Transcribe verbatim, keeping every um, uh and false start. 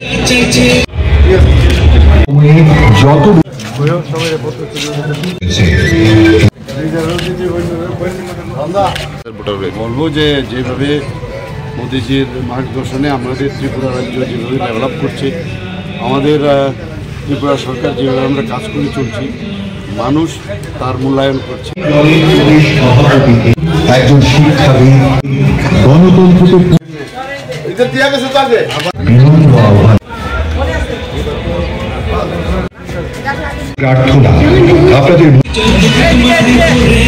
বলবো যে যেভাবে মোদিজির মার্গদর্শনে আমাদের ত্রিপুরা রাজ্য যেভাবে ডেভেলপ করছে, আমাদের ত্রিপুরা সরকার যেভাবে আমরা কাজ করে চলছি, মানুষ তার মূল্যায়ন করছে। একজন শিক্ষাবিদ গণতন্ত্রকে প্রার্থনা আপনাদের